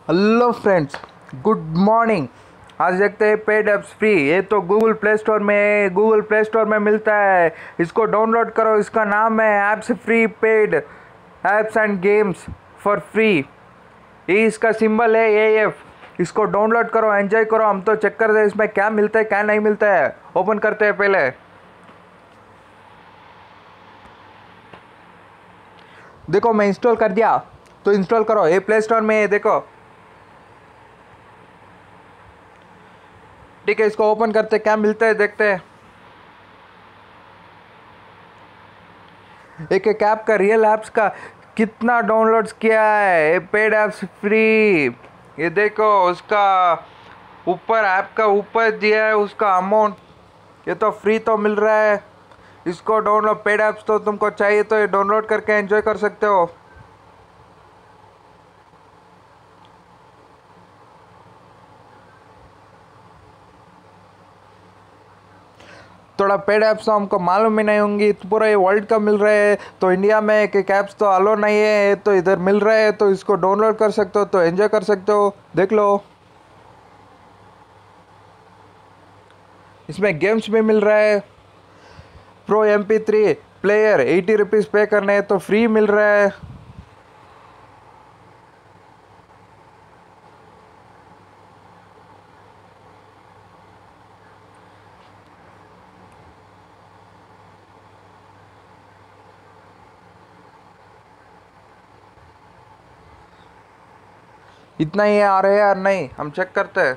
Hello friends, good morning. आज देखते हैं पेड ऐप्स फ्री। ये तो गूगल प्ले स्टोर में मिलता है। इसको डाउनलोड करो। इसका नाम है apps free paid apps and games for free. ये इसका सिंबल है AF। इसको डाउनलोड करो, एंजॉय करो। हम तो चेक करते हैं इसमें क्या मिलता है क्या नहीं मिलता है। ओपन करते हैं पहले। देखो मैं इंस्टॉल कर दिया, तो इंस्टॉल करो। ये प्ले स्टोर में है, देखो। ठीक है, इसको ओपन करते क्या मिलता है देखते हैं। एक एक ऐप का, रियल ऐप्स का कितना डाउनलोड्स किया है। ये पेड ऐप्स फ्री। ये देखो उसका ऊपर, ऐप का ऊपर दिया है उसका अमाउंट। ये तो फ्री तो मिल रहा है। इसको डाउनलोड, पेड ऐप्स तो तुमको चाहिए तो ये डाउनलोड करके एंजॉय कर सकते हो। थोड़ा पेड ऐप्स तो हमको मालूम ही नहीं होंगी। तो पूरा ये वर्ल्ड का मिल रहा है, तो इंडिया में एक एक ऐप्स तो अलो नहीं है, तो इधर मिल रहा है तो इसको डाउनलोड कर सकते हो, तो एंजॉय कर सकते हो। देख लो, इसमें गेम्स भी मिल रहा है। प्रो MP3 प्लेयर 80 रुपीज़ पे करने हैं तो फ्री मिल रहा है। इतना ही आ रहा है यार, नहीं हम चेक करते हैं।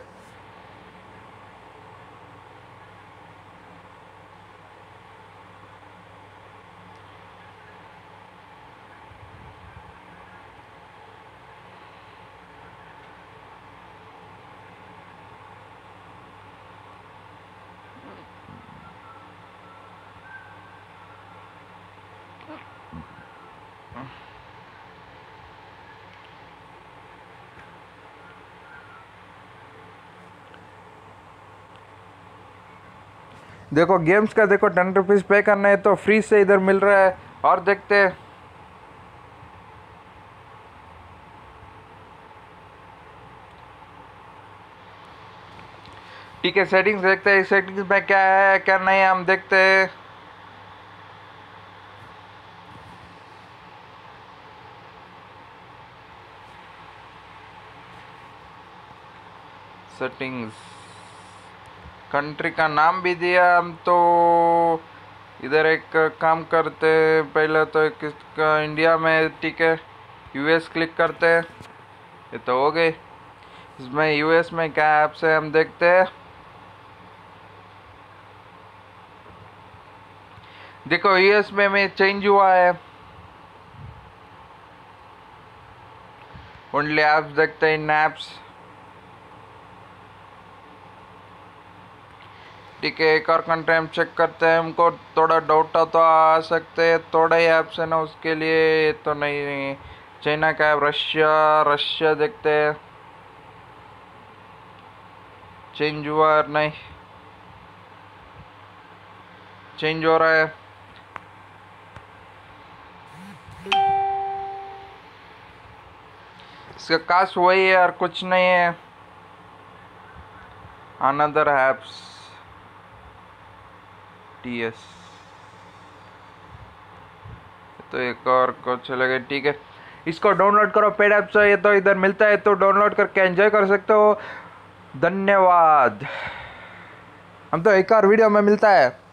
देखो गेम्स का, देखो 10 रुपीज़ पे करना है तो फ्री से इधर मिल रहा है। और देखते हैं। ठीक है, सेटिंग्स देखते हैं। सेटिंग्स में क्या है क्या नहीं है हम देखते हैं। सेटिंग्स, कंट्री का नाम भी दिया हम तो। इधर एक काम करते, पहले तो एक इसका इंडिया में, ठीक है US क्लिक करते हैं। ये तो हो गए। इसमें US में क्या ऐप्स है हम देखते हैं। देखो US में चेंज हुआ है। ओनली ऐप्स देखते हैं, इन ऐप्स। ठीक है, एक और कंट्री हम चेक करते हैं। हमको थोड़ा डाउट तो आ सकते हैं, थोड़ा ही ऐप्स है ना उसके लिए। ये तो नहीं, चाइना का है, रशिया देखते हैं चेंज हुआ और नहीं। चेंज हो रहा है। इसका कास्ट वही है और कुछ नहीं है। अनदर ऐप्स TS, तो एक और को चलेगा। ठीक है, इसको डाउनलोड करो। पेड ऐप्स ये तो इधर मिलता है, तो डाउनलोड करके एंजॉय कर सकते हो। धन्यवाद। हम तो एक और वीडियो में मिलता है।